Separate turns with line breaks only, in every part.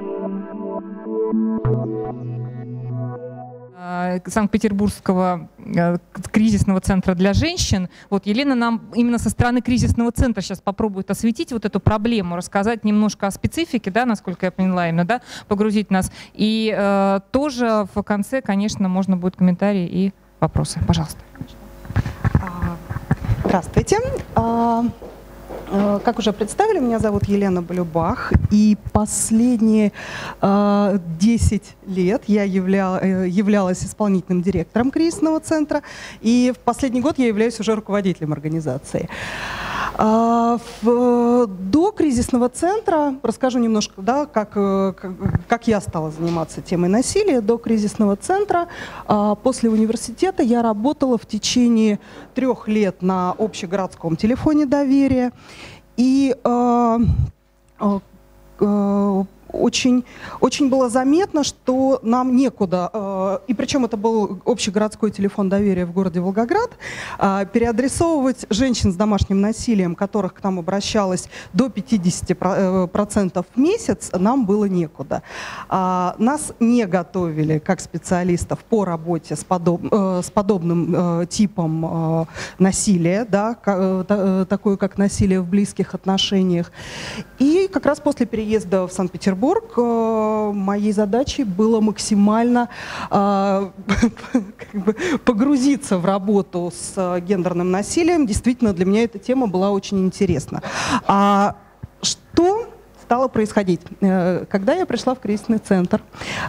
Санкт-Петербургского кризисного центра для женщин. Вот Елена нам именно со стороны кризисного центра сейчас попробует осветить вот эту проблему, рассказать немножко о специфике, да, насколько я поняла, именно, да, погрузить нас. И тоже в конце, конечно, можно будет комментарии и вопросы. Пожалуйста.
Здравствуйте. Как уже представили, меня зовут Елена Балюбах, и последние 10 лет я являлась исполнительным директором кризисного центра, и в последний год я являюсь уже руководителем организации. До кризисного центра, расскажу немножко, да, как я стала заниматься темой насилия. До кризисного центра после университета я работала в течение 3 лет на общегородском телефоне доверия. И очень было заметно, что нам некуда, и причем это был общегородской телефон доверия в городе Волгоград, переадресовывать женщин с домашним насилием, которых к нам обращалось до 50% в месяц, нам было некуда. Нас не готовили как специалистов по работе с подобным типом насилия, да, такое как насилие в близких отношениях. И как раз после переезда в Санкт-Петербург моей задачей было максимально погрузиться в работу с гендерным насилием. Действительно, для меня эта тема была очень интересна. Что стало происходить? Когда я пришла в кризисный центр,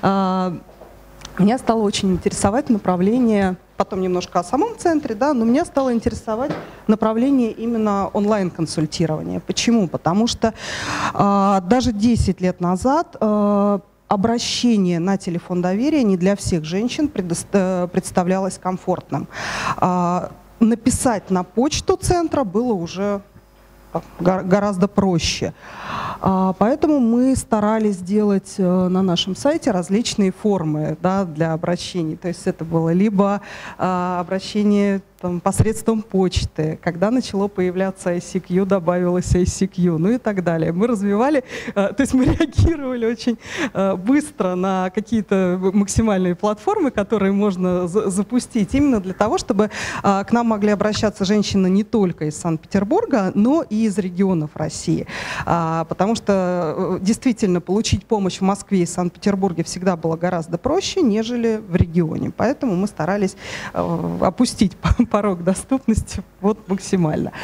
меня стало очень интересовать направление, потом немножко о самом центре, да, но меня стало интересовать направление именно онлайн-консультирования. Почему? Потому что даже 10 лет назад обращение на телефон доверия не для всех женщин представлялось комфортным. Написать на почту центра было уже гораздо проще. Поэтому мы старались сделать на нашем сайте различные формы, да, для обращений. То есть это было либо обращение посредством почты, когда начало появляться ICQ, добавилось ICQ, ну и так далее. Мы развивали, то есть мы реагировали очень быстро на какие-то максимальные платформы, которые можно запустить, именно для того, чтобы к нам могли обращаться женщины не только из Санкт-Петербурга, но и из регионов России. Потому что действительно получить помощь в Москве и Санкт-Петербурге всегда было гораздо проще, нежели в регионе. Поэтому мы старались опустить порог доступности вот максимально.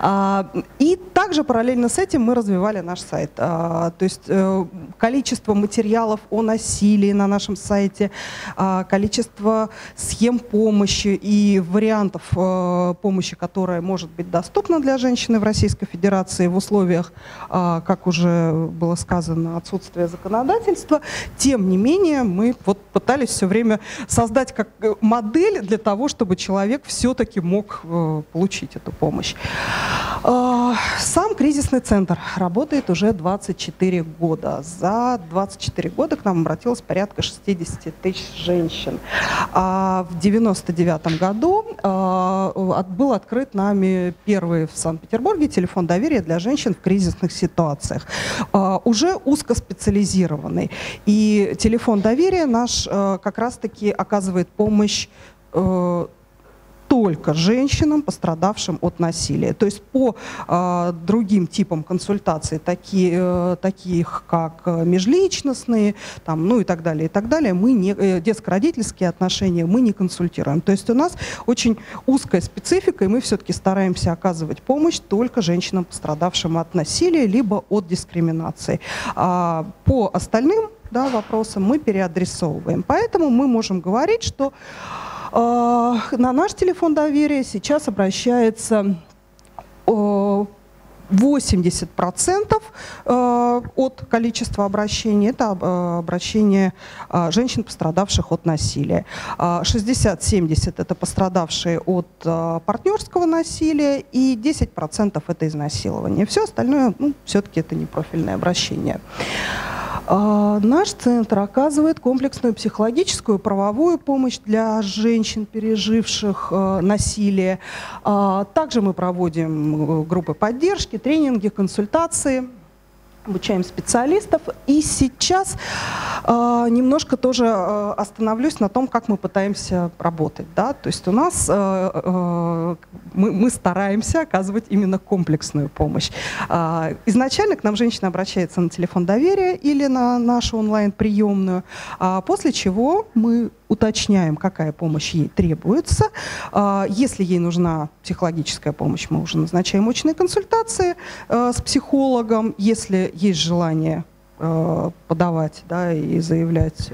И также параллельно с этим мы развивали наш сайт. То есть количество материалов о насилии на нашем сайте, количество схем помощи и вариантов помощи, которая может быть доступна для женщины в Российской Федерации в условиях, как уже было сказано, отсутствия законодательства. Тем не менее, мы вот пытались все время создать как модель для того, чтобы человек все-таки мог получить эту помощь. Сам кризисный центр работает уже 24 года. За 24 года к нам обратилось порядка 60 тысяч женщин. В 1999 году был открыт нами первый в Санкт-Петербурге телефон доверия для женщин в кризисных ситуациях. Уже узкоспециализированный. И телефон доверия наш как раз-таки оказывает помощь только женщинам, пострадавшим от насилия. То есть по другим типам консультаций, таких как межличностные, там, ну и так далее, мы не, детско-родительские отношения мы не консультируем. То есть у нас очень узкая специфика, и мы все-таки стараемся оказывать помощь только женщинам, пострадавшим от насилия, либо от дискриминации. По остальным, да, вопросам мы переадресовываем. Поэтому мы можем говорить, что на наш телефон доверия сейчас обращается 80% от количества обращений. Это обращения женщин, пострадавших от насилия. 60-70% это пострадавшие от партнерского насилия, и 10% это изнасилование. Все остальное, ну, все-таки это непрофильное обращение. Наш центр оказывает комплексную психологическую, правовую помощь для женщин, переживших насилие. Также мы проводим группы поддержки, тренинги, консультации. обучаем специалистов. И сейчас немножко тоже остановлюсь на том, как мы пытаемся работать. Да? То есть у нас мы стараемся оказывать именно комплексную помощь. Изначально к нам женщина обращается на телефон доверия или на нашу онлайн-приемную, после чего мы уточняем, какая помощь ей требуется. Если ей нужна психологическая помощь, мы уже назначаем очные консультации с психологом. Если есть желание подавать, да, и заявлять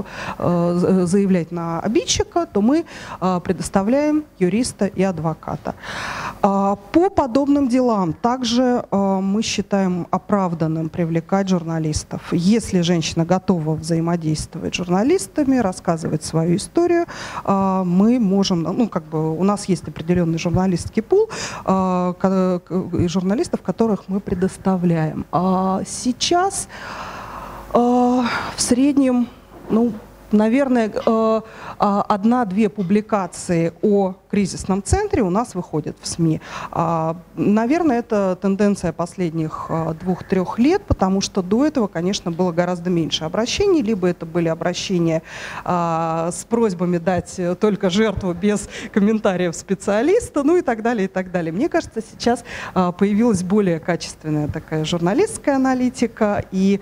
на обидчика, то мы предоставляем юриста и адвоката. По подобным делам также мы считаем оправданным привлекать журналистов. Если женщина готова взаимодействовать с журналистами, рассказывать свою историю, мы можем, у нас есть определенный журналистский пул журналистов, которых мы предоставляем. Сейчас в среднем, наверное, 1-2 публикации о кризисном центре у нас выходят в СМИ. Наверное, это тенденция последних 2-3 лет, потому что до этого, конечно, было гораздо меньше обращений, либо это были обращения с просьбами дать только жертву без комментариев специалиста, и так далее, и так далее. Мне кажется, сейчас появилась более качественная такая журналистская аналитика, и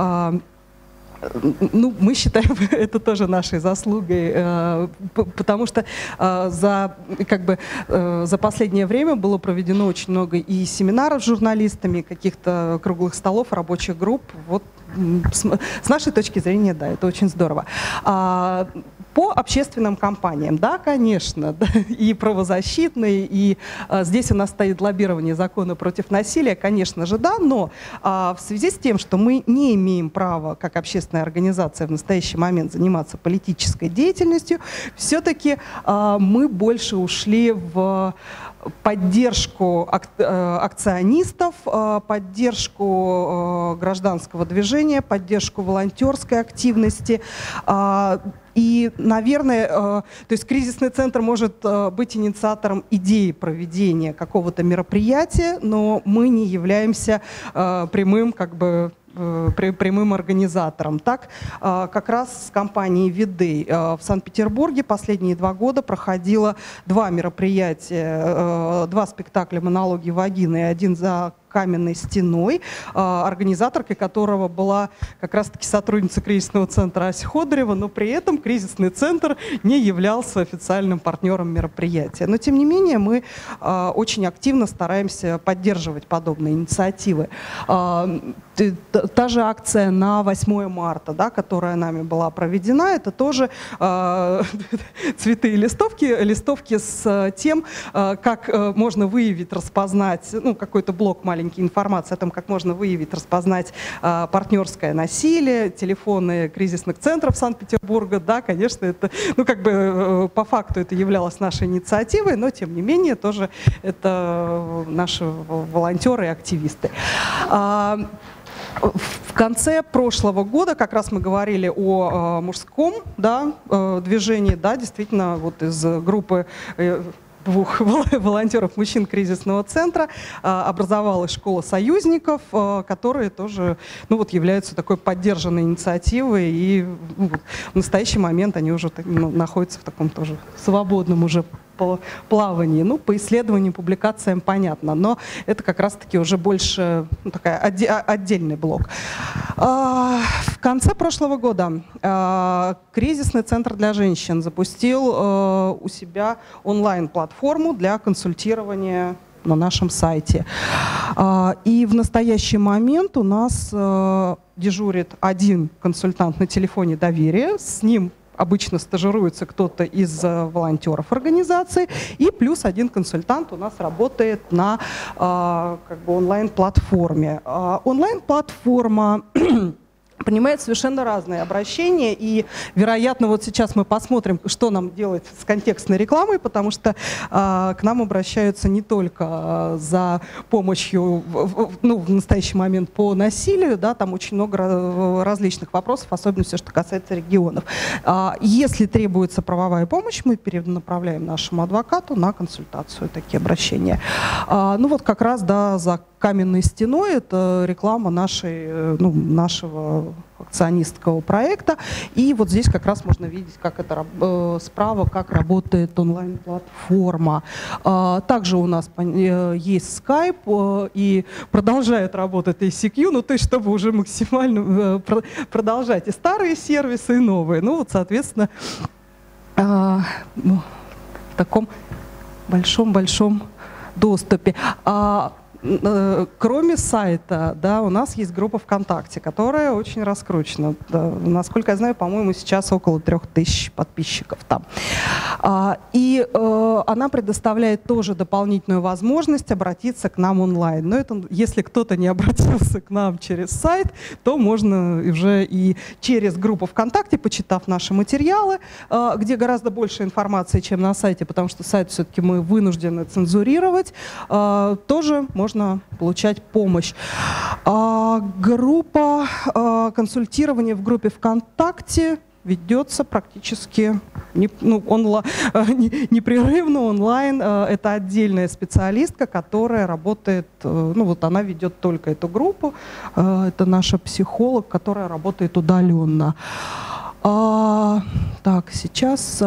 мы считаем это тоже нашей заслугой, потому что за последнее время было проведено очень много и семинаров с журналистами, каких-то круглых столов, рабочих групп. Вот с нашей точки зрения, да, это очень здорово. По общественным кампаниям, да, конечно, да, и правозащитные, и здесь у нас стоит лоббирование закона против насилия, конечно же, да, но в связи с тем, что мы не имеем права, как общественная организация, в настоящий момент заниматься политической деятельностью, все-таки мы больше ушли в поддержку акционистов, поддержку гражданского движения, поддержку волонтерской активности. И, наверное, то есть кризисный центр может быть инициатором идеи проведения какого-то мероприятия, но мы не являемся прямым организатором. Так, как раз с компанией «Видей» в Санкт-Петербурге последние 2 года проходило 2 мероприятия, 2 спектакля «Монологи вагины» и 1 за каменной стеной, организаторкой которого была как раз-таки сотрудница кризисного центра Ася Ходырева, но при этом кризисный центр не являлся официальным партнером мероприятия. Но тем не менее мы очень активно стараемся поддерживать подобные инициативы. Та же акция на 8 марта, да, которая нами была проведена, это тоже цветы и листовки с тем, как можно выявить, распознать, какой-то блок маленький информации о том, как можно выявить, распознать партнерское насилие, телефоны кризисных центров Санкт-Петербурга. Да, конечно, это, по факту это являлось нашей инициативой, но тем не менее тоже это наши волонтеры и активисты. В конце прошлого года как раз мы говорили о мужском, да, движении, да, действительно, вот из группы 2 волонтеров мужчин кризисного центра образовалась школа союзников, которые тоже являются такой поддержанной инициативой, и в настоящий момент они уже находятся в таком тоже свободном уже плавании. По исследованиям, публикациям понятно, но это как раз-таки уже больше отдельный блок. В конце прошлого года кризисный центр для женщин запустил у себя онлайн-платформу для консультирования на нашем сайте. И в настоящий момент у нас дежурит 1 консультант на телефоне доверия, с ним обычно стажируется кто-то из волонтеров организации, и плюс 1 консультант у нас работает на онлайн-платформе. Онлайн-платформа принимает совершенно разные обращения, и, вероятно, вот сейчас мы посмотрим, что нам делать с контекстной рекламой, потому что к нам обращаются не только за помощью в настоящий момент по насилию, да, там очень много различных вопросов, особенно все, что касается регионов. Если требуется правовая помощь, мы перенаправляем нашему адвокату на консультацию такие обращения. Как раз, да, за каменной стеной. Это реклама нашего акционистского проекта. И вот здесь как раз можно видеть, как это справа, как работает онлайн-платформа. Также у нас есть Skype и продолжает работать ICQ, ну то есть чтобы уже максимально продолжать и старые сервисы, и новые. Ну вот, соответственно, в таком большом доступе. Кроме сайта, да, у нас есть группа ВКонтакте, которая очень раскручена. Да, насколько я знаю, по-моему, сейчас около 3000 подписчиков там. И она предоставляет тоже дополнительную возможность обратиться к нам онлайн. Но это, если кто-то не обратился к нам через сайт, то можно уже и через группу ВКонтакте, почитав наши материалы, где гораздо больше информации, чем на сайте, потому что сайт все-таки мы вынуждены цензурировать, тоже можно получать помощь. Группа консультирования в группе ВКонтакте ведется практически непрерывно онлайн. Это отдельная специалистка, которая работает, она ведет только эту группу. Это наша психолог, которая работает удаленно. Так, сейчас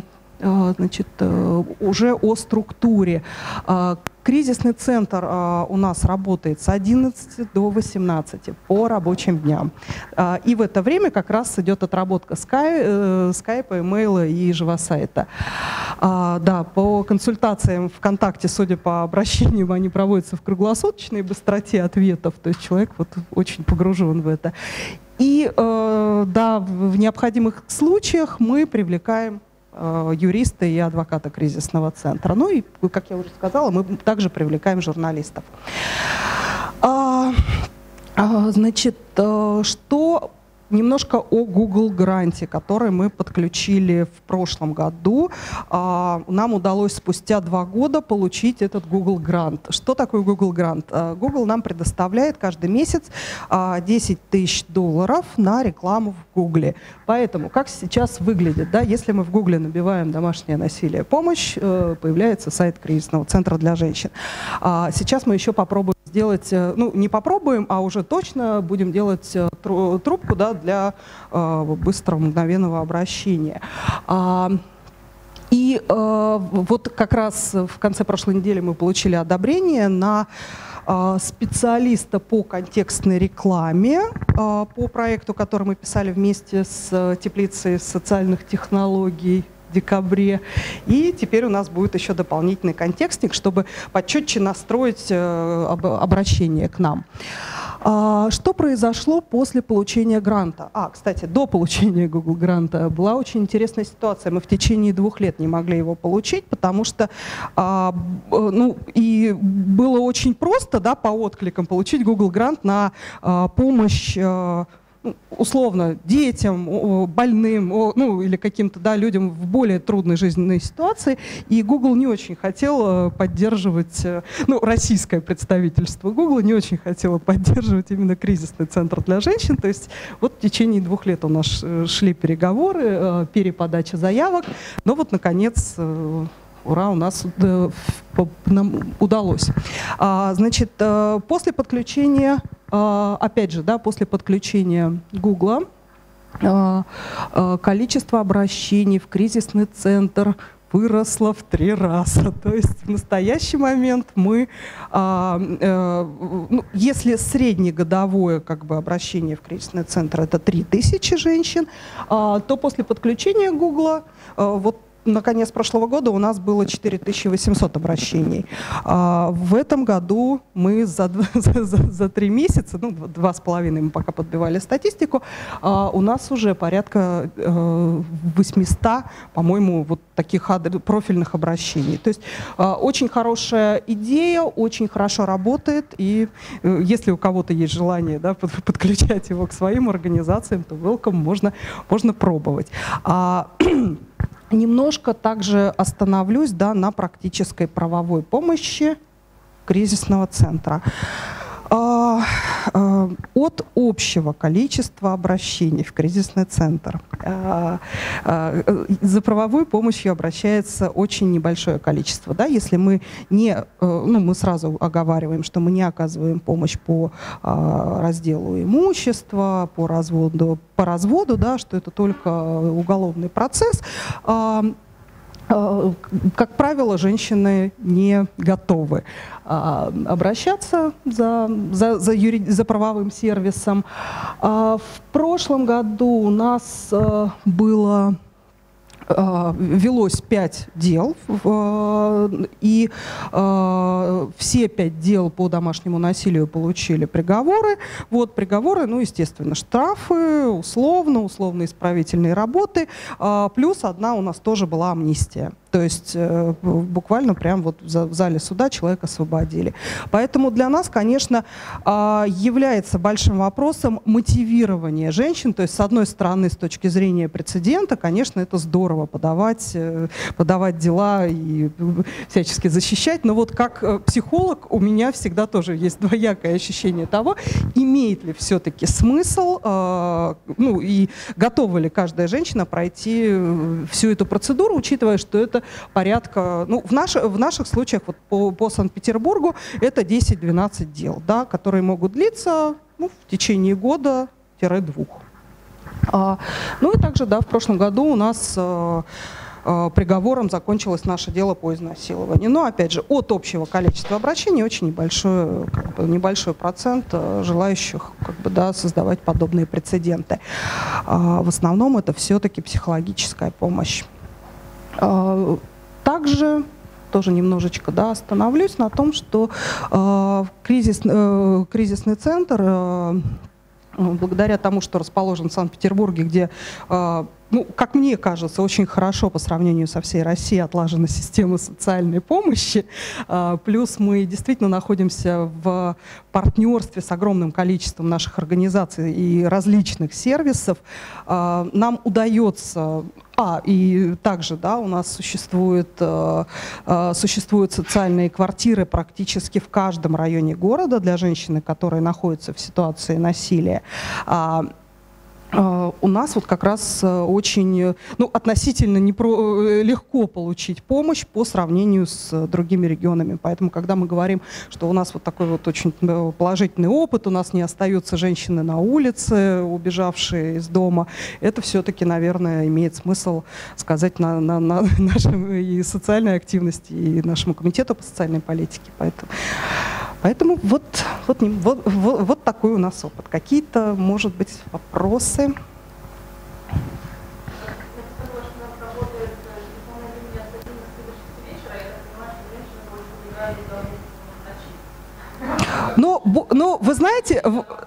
уже о структуре. Кризисный центр у нас работает с 11 до 18 по рабочим дням. И в это время как раз идет отработка скайпа, имейла и живосайта. Да, по консультациям ВКонтакте, судя по обращениям, они проводятся в круглосуточной быстроте ответов. То есть человек вот очень погружен в это. И да, в необходимых случаях мы привлекаем юриста и адвоката кризисного центра. Ну и, как я уже сказала, мы также привлекаем журналистов. Значит, что немножко о Google гранте, который мы подключили в прошлом году. Нам удалось спустя 2 года получить этот Google грант. Что такое Google грант? Google нам предоставляет каждый месяц $10 000 на рекламу в Google. Поэтому, как сейчас выглядит, да, если мы в Google набиваем «домашнее насилие, помощь», появляется сайт кризисного центра для женщин. Сейчас мы еще попробуем сделать, не попробуем, а уже точно будем делать трубку, да, для быстрого мгновенного обращения. И вот как раз в конце прошлой недели мы получили одобрение на специалиста по контекстной рекламе по проекту, который мы писали вместе с теплицей социальных технологий в декабре. И теперь у нас будет еще дополнительный контекстник, чтобы почетче настроить обращение к нам. Что произошло после получения гранта? Кстати, до получения Google гранта была очень интересная ситуация. Мы в течение 2 лет не могли его получить, потому что и было очень просто, да, по откликам получить Google грант на помощь условно детям, больным, или каким-то, да, людям в более трудной жизненной ситуации. И Google не очень хотел поддерживать, российское представительство Google не очень хотело поддерживать именно кризисный центр для женщин. То есть вот в течение 2 лет у нас шли переговоры, переподача заявок, но вот наконец, ура, у нас нам удалось. Значит, после подключения, опять же, да, после подключения Google количество обращений в кризисный центр выросло в 3 раза. То есть в настоящий момент мы, если среднегодовое обращение в кризисный центр это 3000 женщин, то после подключения Google на конец прошлого года у нас было 4800 обращений. В этом году мы за 3 месяца, 2,5 мы пока подбивали статистику, у нас уже порядка 800, по-моему, вот таких профильных обращений. То есть очень хорошая идея, очень хорошо работает, и если у кого-то есть желание, да, подключать его к своим организациям, то welcome, можно пробовать. Немножко также остановлюсь, да, на практической правовой помощи кризисного центра. От общего количества обращений в кризисный центр за правовой помощью обращается очень небольшое количество. Да? Если мы мы сразу оговариваем, что мы не оказываем помощь по разделу имущества, по разводу, да, что это только уголовный процесс. Как правило, женщины не готовы обращаться за правовым сервисом. В прошлом году у нас велось 5 дел, и все 5 дел по домашнему насилию получили приговоры. Вот приговоры, естественно, штрафы, условно-исправительные работы, плюс одна у нас тоже была амнистия. То есть буквально прям вот в зале суда человека освободили. Поэтому для нас, конечно, является большим вопросом мотивирование женщин. То есть, с одной стороны, с точки зрения прецедента, конечно, это здорово подавать дела и всячески защищать. Но вот как психолог у меня всегда тоже есть двоякое ощущение того, имеет ли все-таки смысл, и готова ли каждая женщина пройти всю эту процедуру, учитывая, что это порядка, в наших случаях вот по Санкт-Петербургу это 10-12 дел, да, которые могут длиться в течение года-2. И также, да, в прошлом году у нас приговором закончилось наше дело по изнасилованию. Но, опять же, от общего количества обращений очень небольшой процент желающих создавать подобные прецеденты. В основном это все-таки психологическая помощь. Также тоже немножечко остановлюсь на том, что кризисный центр, благодаря тому, что расположен в Санкт-Петербурге, где, как мне кажется, очень хорошо по сравнению со всей Россией отлажена система социальной помощи, плюс мы действительно находимся в партнерстве с огромным количеством наших организаций и различных сервисов, нам удается... И также, у нас существуют социальные квартиры практически в каждом районе города для женщины, которые находятся в ситуации насилия. У нас вот как раз очень, относительно легко получить помощь по сравнению с другими регионами. Поэтому, когда мы говорим, что у нас вот такой вот очень положительный опыт, у нас не остаются женщины на улице, убежавшие из дома, это все-таки, наверное, имеет смысл сказать на нашей и социальной активности, и нашему комитету по социальной политике. Поэтому вот такой у нас опыт. Какие-то, может быть, вопросы? Но вы знаете,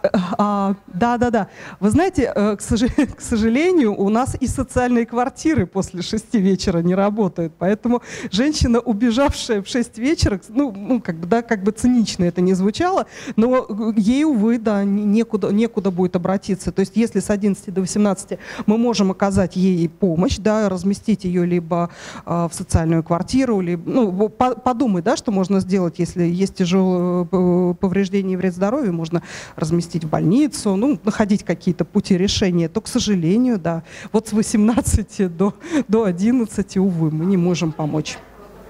вы знаете, к сожалению, у нас и социальные квартиры после 6 вечера не работают, поэтому женщина, убежавшая в 6 вечера, как бы цинично это не звучало, но ей, увы, некуда будет обратиться. То есть если с 11 до 18 мы можем оказать ей помощь, разместить ее либо в социальную квартиру, либо, подумай, что можно сделать, если есть тяжелые повреждения и вред здоровью, можно разместить в больницу, находить какие-то пути решения, то, к сожалению, вот с 18 до 11, увы, мы не можем помочь.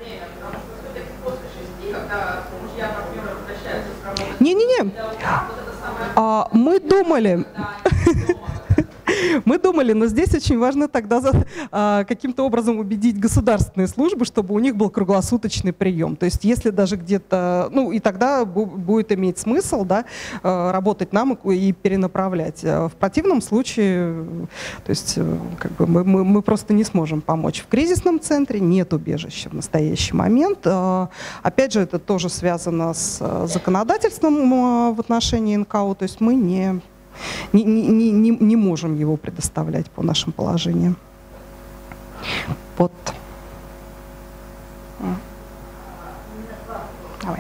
Не-не-не, мы думали... Мы думали, но здесь очень важно тогда каким-то образом убедить государственные службы, чтобы у них был круглосуточный прием. То есть если даже где-то, и тогда будет иметь смысл, работать нам и перенаправлять. В противном случае, то есть мы просто не сможем помочь. В кризисном центре нет убежища в настоящий момент. Опять же, это тоже связано с законодательством в отношении НКО, то есть мы не можем его предоставлять по нашим положениям. Вот. Давай.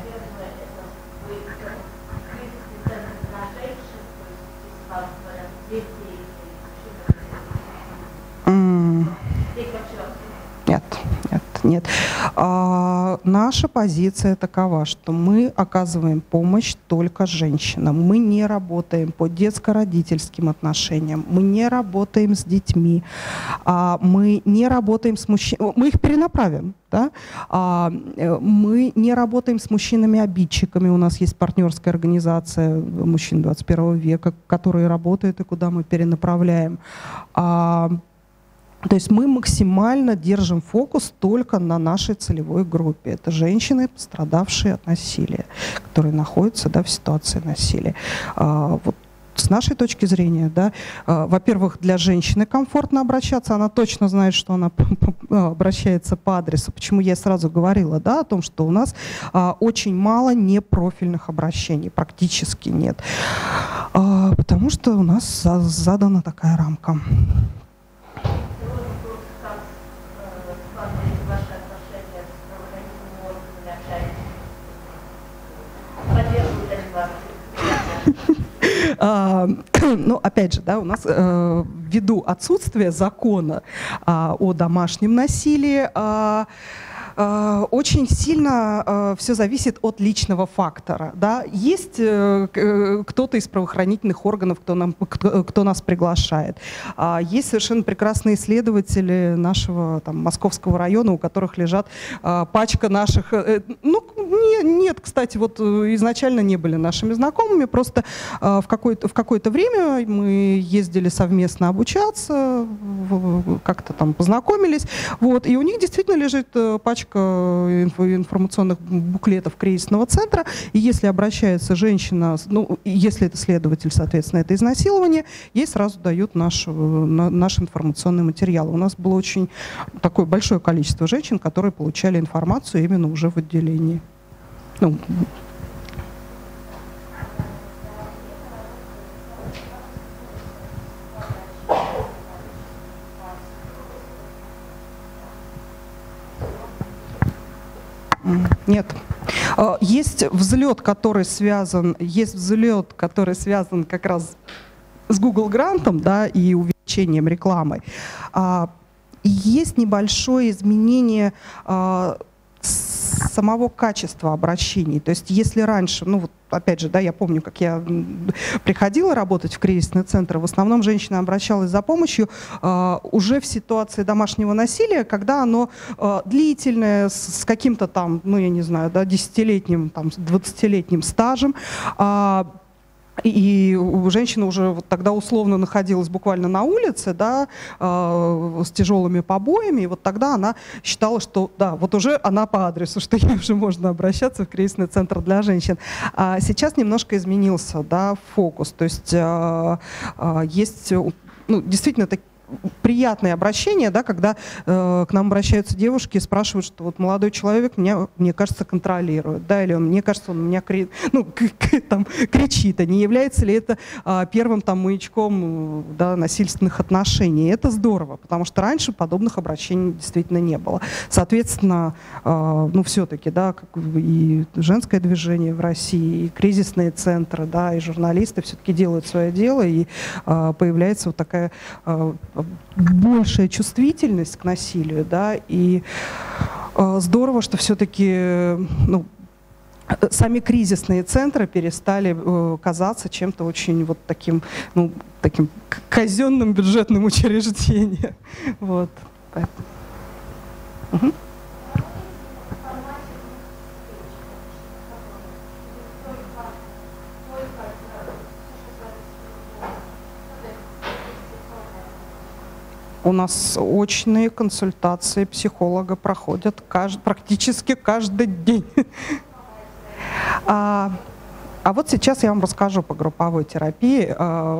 Нет. Наша позиция такова, что мы оказываем помощь только женщинам. Мы не работаем по детско-родительским отношениям, мы не работаем с детьми, мы не работаем с мужчинами, мы их перенаправим. Да? Мы не работаем с мужчинами-обидчиками. У нас есть партнерская организация мужчин 21 века, которые работают и куда мы перенаправляем. То есть мы максимально держим фокус только на нашей целевой группе. Это женщины, пострадавшие от насилия, которые находятся, да, в ситуации насилия. Вот с нашей точки зрения, да, во-первых, для женщины комфортно обращаться, она точно знает, что она обращается по адресу. Почему я сразу говорила, да, о том, что у нас очень мало непрофильных обращений, практически нет. Потому что у нас задана такая рамка. Ну, опять же, да, у нас ввиду отсутствия закона о домашнем насилии, очень сильно все зависит от личного фактора. Да? Есть кто-то из правоохранительных органов, кто нас приглашает. Есть совершенно прекрасные исследователи нашего там, Московского района, у которых лежат пачка наших... Ну, нет, кстати, вот изначально не были нашими знакомыми, просто в какое-то время мы ездили совместно обучаться, как-то там познакомились, вот, и у них действительно лежит пачка информационных буклетов кризисного центра, и если обращается женщина, ну, если это следователь, соответственно, это изнасилование, ей сразу дают наш информационный материал. У нас было очень такое большое количество женщин, которые получали информацию именно уже в отделении. Ну, нет. Есть взлет, который связан как раз с Google грантом, да, и увеличением рекламы. Есть небольшое изменение самого качества обращений. То есть если раньше, ну вот опять же, да, я помню, как я приходила работать в кризисный центр, в основном женщина обращалась за помощью уже в ситуации домашнего насилия, когда оно длительное, с каким-то там, ну я не знаю, да, 10-летним, там, 20-летним стажем. И женщина уже вот тогда условно находилась буквально на улице, да, с тяжелыми побоями, и вот тогда она считала, что да, вот уже она по адресу, что ей уже можно обращаться в кризисный центр для женщин. А сейчас немножко изменился, да, фокус, то есть есть, ну, действительно такие приятные обращения, да, когда к нам обращаются девушки и спрашивают, что вот молодой человек меня, мне кажется, контролирует, да, или мне кажется, он меня кричит, а не является ли это первым там маячком, да, насильственных отношений. И это здорово, потому что раньше подобных обращений действительно не было. Соответственно, ну все-таки, да, как и женское движение в России, и кризисные центры, да, и журналисты все-таки делают свое дело, и появляется вот такая большая чувствительность к насилию, да, и здорово, что все-таки, ну, сами кризисные центры перестали казаться чем-то очень вот таким, ну, таким казенным бюджетным учреждением. Вот. Угу. У нас очные консультации психолога проходят практически каждый день. А вот сейчас я вам расскажу по групповой терапии.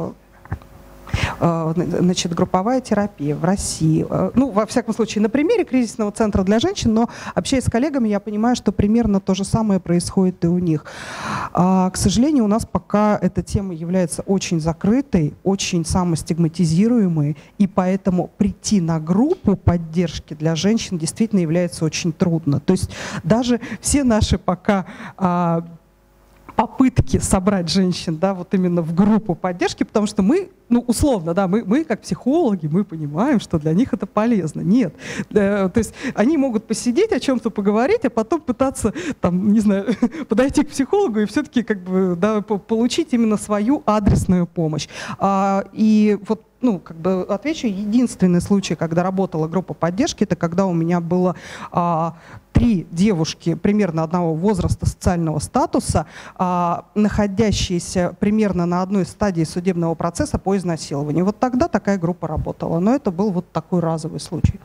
Значит, групповая терапия в России. Ну, во всяком случае, на примере кризисного центра для женщин, но общаясь с коллегами, я понимаю, что примерно то же самое происходит и у них. К сожалению, у нас пока эта тема является очень закрытой, очень самостигматизируемой, и поэтому прийти на группу поддержки для женщин действительно является очень трудно. То есть даже все наши пока попытки собрать женщин, да, вот именно в группу поддержки, потому что мы, ну, условно, да, мы как психологи, мы понимаем, что для них это полезно. Нет. То есть они могут посидеть, о чем-то поговорить, а потом пытаться, там, не знаю, подойти к психологу и все-таки как бы, да, получить именно свою адресную помощь. И вот, ну, как бы отвечу, единственный случай, когда работала группа поддержки, это когда у меня было 3 девушки примерно одного возраста, социального статуса, находящиеся примерно на одной стадии судебного процесса по изнасилованию. Вот тогда такая группа работала. Но это был вот такой разовый случай.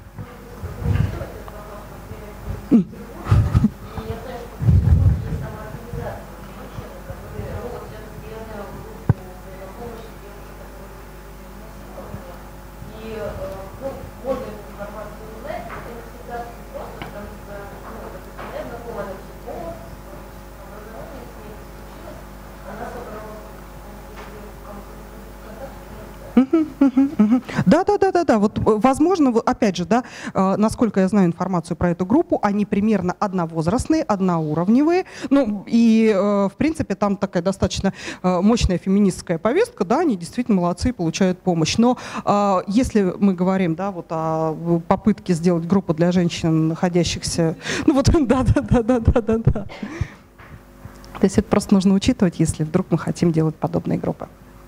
Да. Вот, возможно, опять же, да, насколько я знаю информацию про эту группу, они примерно одновозрастные, одноуровневые. Ну, и, в принципе, там такая достаточно мощная феминистская повестка, да, они действительно молодцы и получают помощь. Но если мы говорим, да, вот о попытке сделать группу для женщин, находящихся... Ну, вот, да. То есть это просто нужно учитывать, если вдруг мы хотим делать подобные группы.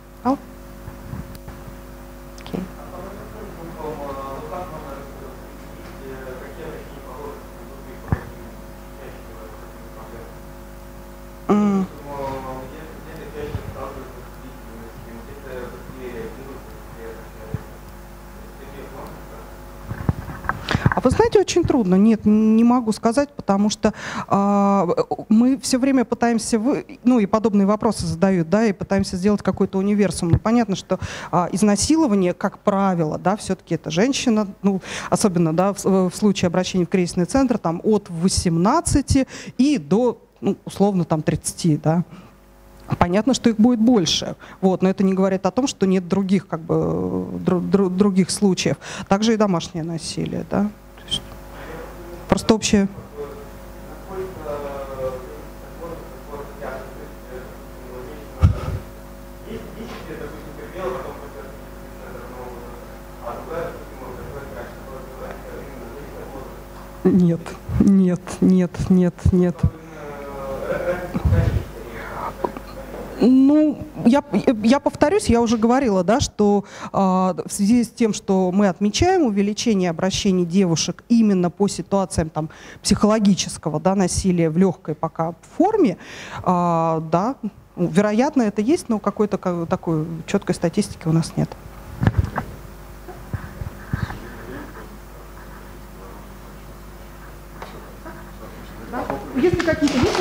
Вы знаете, очень трудно. Нет, не могу сказать, потому что мы все время пытаемся, ну и подобные вопросы задают, да, и пытаемся сделать какой-то универсум. Но понятно, что изнасилование, как правило, да, все-таки это женщина, ну, особенно, да, в случае обращения в кризисный центр, там от 18 и до, ну, условно, там 30, да. Понятно, что их будет больше, вот, но это не говорит о том, что нет других, как бы, других случаев. Также и домашнее насилие, да. Просто общее. Нет. Ну, я повторюсь, я уже говорила, да, что в связи с тем, что мы отмечаем увеличение обращений девушек именно по ситуациям там, психологического, да, насилия в легкой пока форме, да, вероятно, это есть, но какой-то такой четкой статистики у нас нет. Если какие-то